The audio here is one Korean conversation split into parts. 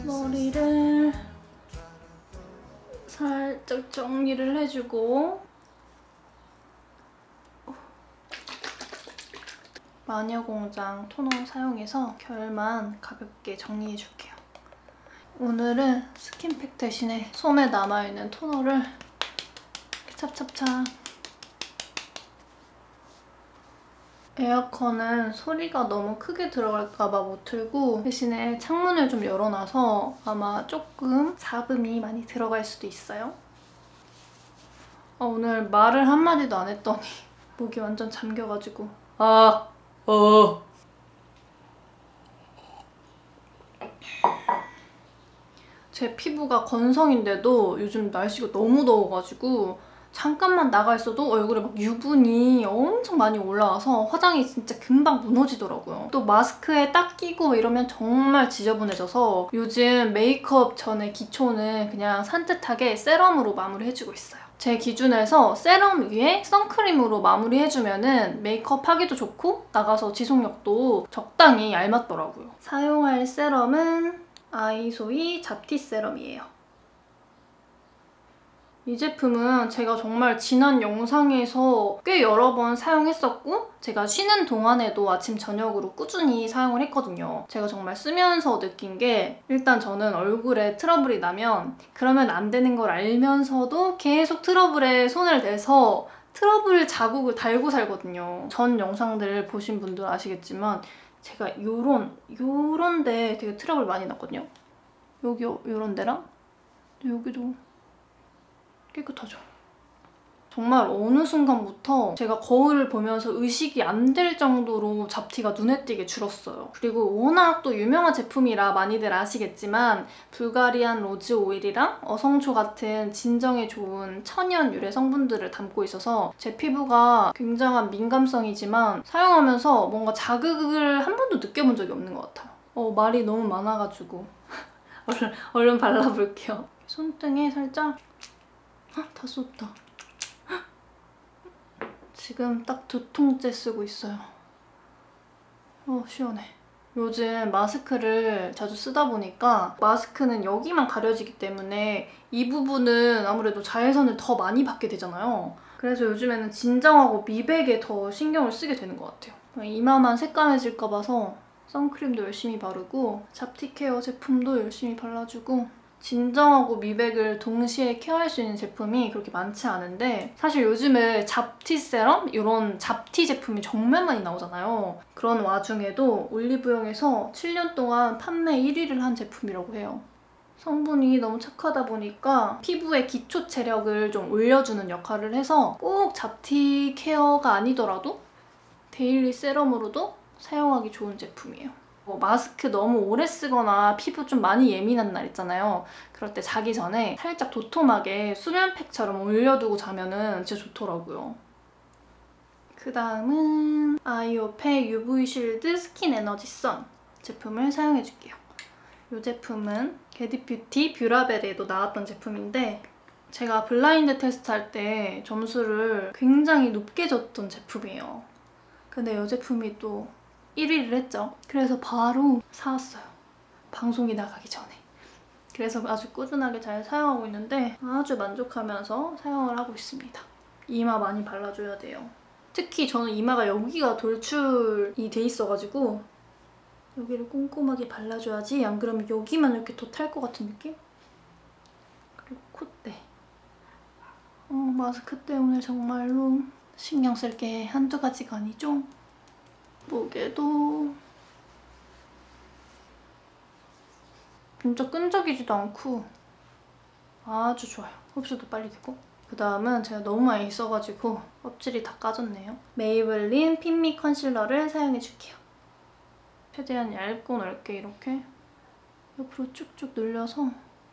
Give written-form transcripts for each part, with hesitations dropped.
머리를 살짝 정리를 해주고 마녀공장 토너 사용해서 결만 가볍게 정리해줄게요. 오늘은 스킨팩 대신에 솜에 남아있는 토너를 이렇게 찹찹찹. 에어컨은 소리가 너무 크게 들어갈까봐 못 틀고 대신에 창문을 좀 열어놔서 아마 조금 잡음이 많이 들어갈 수도 있어요. 오늘 말을 한마디도 안 했더니 목이 완전 잠겨가지고 제 피부가 건성인데도 요즘 날씨가 너무 더워가지고 잠깐만 나가 있어도 얼굴에 막 유분이 엄청 많이 올라와서 화장이 진짜 금방 무너지더라고요. 또 마스크에 딱 끼고 이러면 정말 지저분해져서 요즘 메이크업 전에 기초는 그냥 산뜻하게 세럼으로 마무리해주고 있어요. 제 기준에서 세럼 위에 선크림으로 마무리해주면 메이크업 하기도 좋고 나가서 지속력도 적당히 알맞더라고요. 사용할 세럼은 아이소이 잡티 세럼이에요. 이 제품은 제가 정말 지난 영상에서 꽤 여러 번 사용했었고 제가 쉬는 동안에도 아침 저녁으로 꾸준히 사용을 했거든요. 제가 정말 쓰면서 느낀 게 일단 저는 얼굴에 트러블이 나면 그러면 안 되는 걸 알면서도 계속 트러블에 손을 대서 트러블 자국을 달고 살거든요. 전 영상들을 보신 분들 아시겠지만 제가 요런 데 되게 트러블 많이 났거든요. 여기 요런 데랑 여기도 깨끗하죠? 정말 어느 순간부터 제가 거울을 보면서 의식이 안 될 정도로 잡티가 눈에 띄게 줄었어요. 그리고 워낙 또 유명한 제품이라 많이들 아시겠지만 불가리안 로즈 오일이랑 어성초 같은 진정에 좋은 천연 유래 성분들을 담고 있어서 제 피부가 굉장한 민감성이지만 사용하면서 뭔가 자극을 한 번도 느껴본 적이 없는 것 같아요. 말이 너무 많아가지고 얼른 발라볼게요. 손등에 살짝 다 쏟다. 지금 딱 2통째 쓰고 있어요. 시원해. 요즘 마스크를 자주 쓰다 보니까 마스크는 여기만 가려지기 때문에 이 부분은 아무래도 자외선을 더 많이 받게 되잖아요. 그래서 요즘에는 진정하고 미백에 더 신경을 쓰게 되는 것 같아요. 이마만 새까매질까 봐서 선크림도 열심히 바르고 잡티 케어 제품도 열심히 발라주고 진정하고 미백을 동시에 케어할 수 있는 제품이 그렇게 많지 않은데 사실 요즘에 잡티 세럼? 이런 잡티 제품이 정말 많이 나오잖아요. 그런 와중에도 올리브영에서 7년 동안 판매 1위를 한 제품이라고 해요. 성분이 너무 착하다 보니까 피부의 기초 체력을 좀 올려주는 역할을 해서 꼭 잡티 케어가 아니더라도 데일리 세럼으로도 사용하기 좋은 제품이에요. 마스크 너무 오래 쓰거나 피부 좀 많이 예민한 날 있잖아요. 그럴 때 자기 전에 살짝 도톰하게 수면팩처럼 올려두고 자면은 진짜 좋더라고요. 그 다음은 아이오페 UV 쉴드 스킨 에너지 선 제품을 사용해줄게요. 이 제품은 게디뷰티 뷰라벨에도 나왔던 제품인데 제가 블라인드 테스트할 때 점수를 굉장히 높게 줬던 제품이에요. 근데 이 제품이 또 1위를 했죠. 그래서 바로 사왔어요. 방송이 나가기 전에. 그래서 아주 꾸준하게 잘 사용하고 있는데 아주 만족하면서 사용을 하고 있습니다. 이마 많이 발라줘야 돼요. 특히 저는 이마가 여기가 돌출이 돼 있어가지고 여기를 꼼꼼하게 발라줘야지 안 그러면 여기만 이렇게 더 탈 것 같은 느낌? 그리고 콧대. 마스크 때문에 정말로 신경 쓸 게 한두 가지가 아니죠? 목에도 진짜 끈적이지도 않고 아주 좋아요. 흡수도 빨리 되고. 그 다음은 제가 너무 많이 써가지고 껍질이 다 까졌네요. 메이블린 핀미 컨실러를 사용해줄게요. 최대한 얇고 넓게 이렇게 옆으로 쭉쭉 늘려서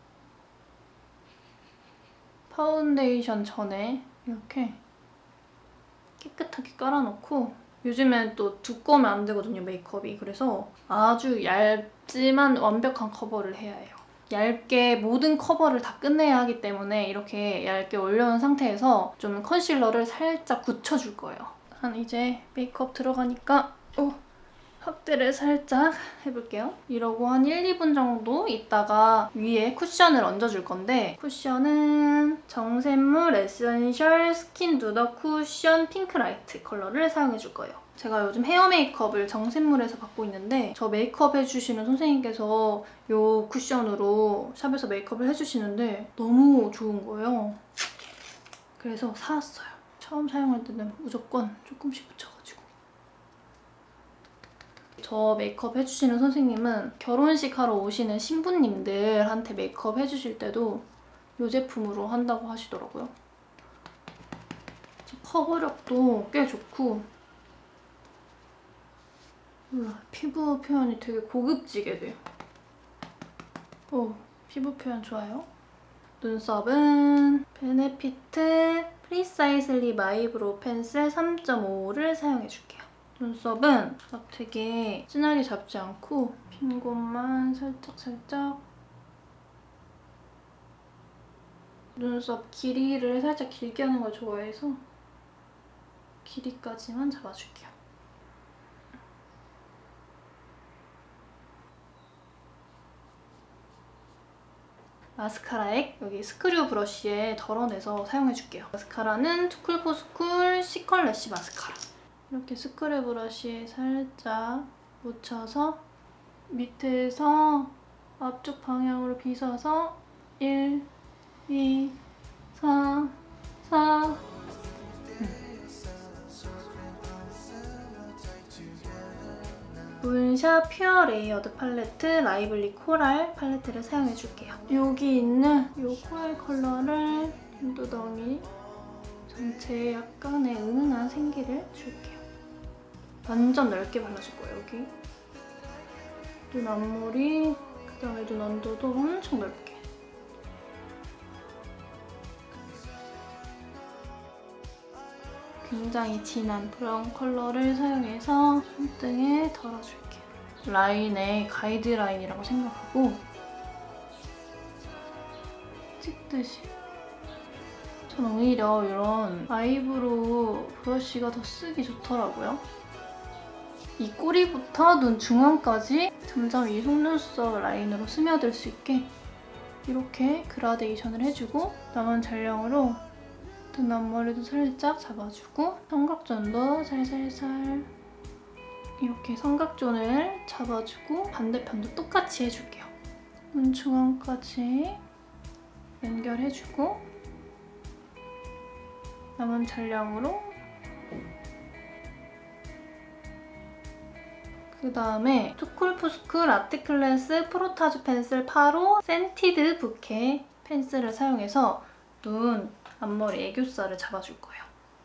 파운데이션 전에 이렇게 깨끗하게 깔아놓고 요즘엔 또 두꺼우면 안 되거든요, 메이크업이. 그래서 아주 얇지만 완벽한 커버를 해야 해요. 얇게 모든 커버를 다 끝내야 하기 때문에 이렇게 얇게 올려놓은 상태에서 좀 컨실러를 살짝 굳혀줄 거예요. 한 이제 메이크업 들어가니까 확대를 살짝 해볼게요. 이러고 한 1, 2분 정도 있다가 위에 쿠션을 얹어줄 건데 쿠션은 정샘물 에센셜 스킨 누더 쿠션 핑크라이트 컬러를 사용해줄 거예요. 제가 요즘 헤어 메이크업을 정샘물에서 받고 있는데 저 메이크업 해주시는 선생님께서 이 쿠션으로 샵에서 메이크업을 해주시는데 너무 좋은 거예요. 그래서 사왔어요. 처음 사용할 때는 무조건 조금씩 묻혀가지고. 저 메이크업 해주시는 선생님은 결혼식 하러 오시는 신부님들한테 메이크업 해주실 때도 이 제품으로 한다고 하시더라고요. 커버력도 꽤 좋고 몰라, 피부 표현이 되게 고급지게 돼요. 피부 표현 좋아요. 눈썹은 베네피트 프리사이즐리 마이브로우 펜슬 3.5를 사용해줄게요. 눈썹은 막 되게 진하게 잡지 않고 핀 곳만 살짝살짝 눈썹 길이를 살짝 길게 하는 걸 좋아해서 길이까지만 잡아줄게요. 마스카라액 여기 스크류 브러쉬에 덜어내서 사용해줄게요. 마스카라는 투쿨포스쿨 시컬래쉬 마스카라. 이렇게 스크류 브러쉬에 살짝 묻혀서 밑에서 앞쪽 방향으로 빗어서 1, 2, 3, 4 문샤 퓨어 레이어드 팔레트 라이블리 코랄 팔레트를 사용해줄게요. 여기 있는 이 코랄 컬러를 눈두덩이 전체에 약간의 은은한 생기를 줄게요. 완전 넓게 발라줄 거예요, 여기. 눈 앞머리, 그다음에 눈 언더도 엄청 넓게. 굉장히 진한 브라운 컬러를 사용해서 손등에 덜어줄게요. 라인에 가이드라인이라고 생각하고 찍듯이. 전 오히려 이런 아이브로우 브러쉬가 더 쓰기 좋더라고요. 이 꼬리부터 눈 중앙까지 점점 이 속눈썹 라인으로 스며들 수 있게 이렇게 그라데이션을 해주고 남은 전량으로 눈 앞머리도 살짝 잡아주고 삼각존도 살살살 이렇게 삼각존을 잡아주고 반대편도 똑같이 해줄게요. 눈 중앙까지 연결해주고 남은 전량으로 그 다음에 투쿨푸스쿨 아트클래스 프로타주 펜슬 8호 센티드 부케 펜슬을 사용해서 눈 앞머리 애교살을 잡아줄 거예요.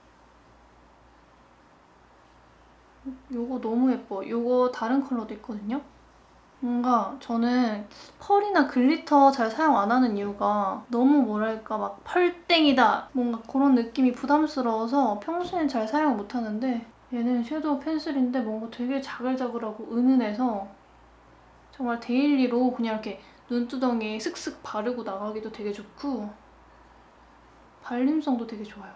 이거 너무 예뻐. 이거 다른 컬러도 있거든요? 뭔가 저는 펄이나 글리터 잘 사용 안 하는 이유가 너무 뭐랄까 막 펄땡이다 뭔가 그런 느낌이 부담스러워서 평소엔 잘 사용 못 하는데 얘는 섀도우 펜슬인데 뭔가 되게 자글자글하고 은은해서 정말 데일리로 그냥 이렇게 눈두덩이에 슥슥 바르고 나가기도 되게 좋고 발림성도 되게 좋아요.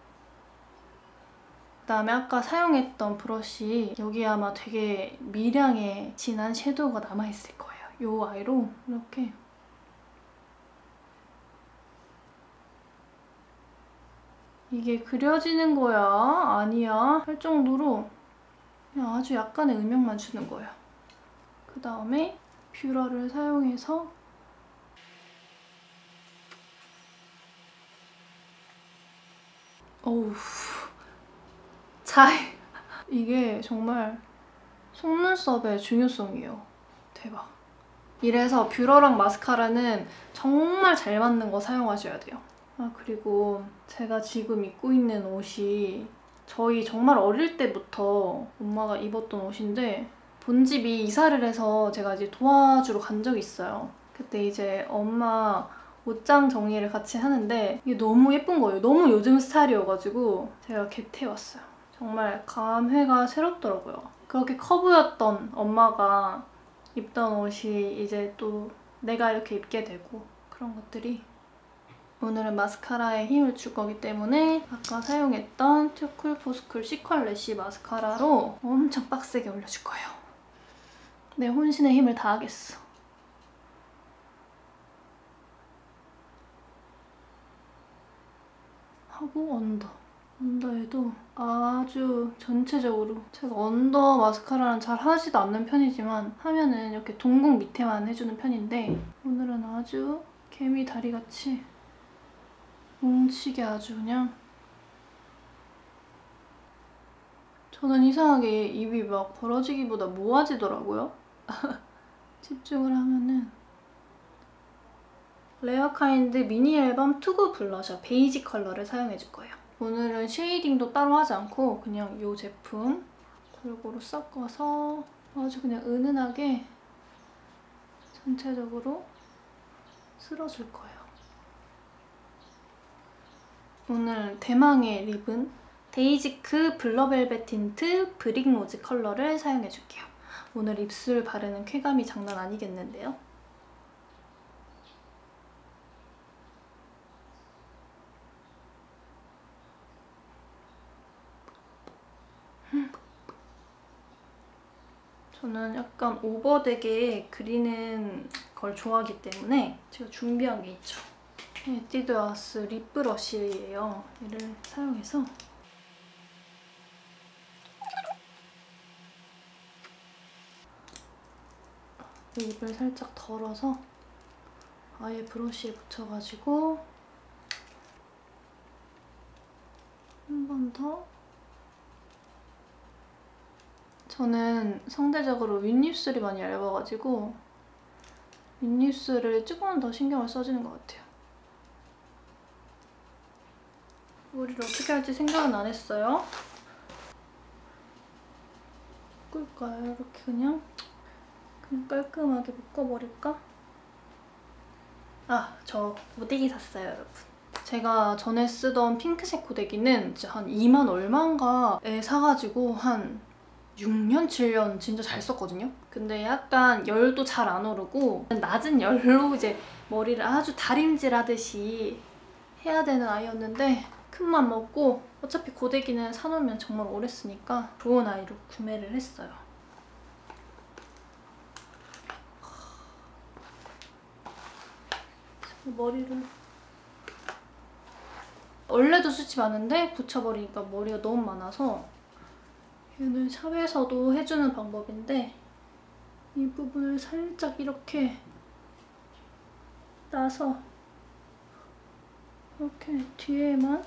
그다음에 아까 사용했던 브러쉬 여기 아마 되게 미량의 진한 섀도우가 남아있을 거예요. 이 아이로 이렇게 이게 그려지는 거야? 아니야? 할 정도로 그냥 아주 약간의 음영만 주는 거예요. 그 다음에 뷰러를 사용해서 어우 이게 정말 속눈썹의 중요성이에요. 대박. 이래서 뷰러랑 마스카라는 정말 잘 맞는 거 사용하셔야 돼요. 아 그리고 제가 지금 입고 있는 옷이 저희 정말 어릴 때부터 엄마가 입었던 옷인데 본집이 이사를 해서 제가 이제 도와주러 간 적이 있어요. 그때 이제 엄마 옷장 정리를 같이 하는데 이게 너무 예쁜 거예요. 너무 요즘 스타일이어가지고 제가 겟해왔어요. 정말 감회가 새롭더라고요. 그렇게 커브였던 엄마가 입던 옷이 이제 또 내가 이렇게 입게 되고 그런 것들이 오늘은 마스카라에 힘을 줄 거기 때문에 아까 사용했던 투쿨포스쿨 시컬래쉬 마스카라로 엄청 빡세게 올려줄 거예요. 내 혼신의 힘을 다하겠어. 하고 언더에도 아주 전체적으로, 제가 언더 마스카라는 잘 하지도 않는 편이지만 하면은 이렇게 동공 밑에만 해주는 편인데 오늘은 아주 개미 다리같이 뭉치게 아주 그냥. 저는 이상하게 입이 막 벌어지기보다 모아지더라고요. 집중을 하면은. 레어카인드 미니 앨범 투구 블러셔 베이지 컬러를 사용해줄 거예요. 오늘은 쉐이딩도 따로 하지 않고 그냥 이 제품 골고루 섞어서 아주 그냥 은은하게 전체적으로 쓸어줄 거예요. 오늘 대망의 립은 데이지크 블러벨벳 틴트 브릭로즈 컬러를 사용해줄게요. 오늘 입술 바르는 쾌감이 장난 아니겠는데요? 저는 약간 오버되게 그리는 걸 좋아하기 때문에 제가 준비한 게 있죠. 에뛰드하우스 립 브러쉬예요. 얘를 사용해서 입을 살짝 덜어서 아예 브러쉬에 묻혀가지고 한 번 더. 저는 상대적으로 윗입술이 많이 얇아가지고 윗입술을 조금 더 신경을 써주는 것 같아요. 머리를 어떻게 할지 생각은 안 했어요. 묶을까요? 이렇게 그냥 깔끔하게 묶어버릴까? 아, 저 고데기 샀어요, 여러분. 제가 전에 쓰던 핑크색 고데기는 진짜 한 2만 얼마인가에 사가지고 한 6년, 7년 진짜 잘 썼거든요? 근데 약간 열도 잘 안 오르고 낮은 열로 이제 머리를 아주 다림질하듯이 해야 되는 아이였는데 큰맘 먹고 어차피 고데기는 사놓으면 정말 오래 쓰니까 좋은 아이로 구매를 했어요. 머리를 원래도 숱이 많은데 붙여버리니까 머리가 너무 많아서 얘는 샵에서도 해주는 방법인데 이 부분을 살짝 이렇게 놔서 이렇게 뒤에만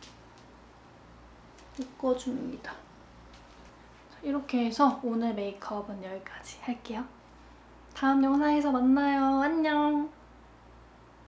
묶어줍니다. 이렇게 해서 오늘 메이크업은 여기까지 할게요. 다음 영상에서 만나요. 안녕!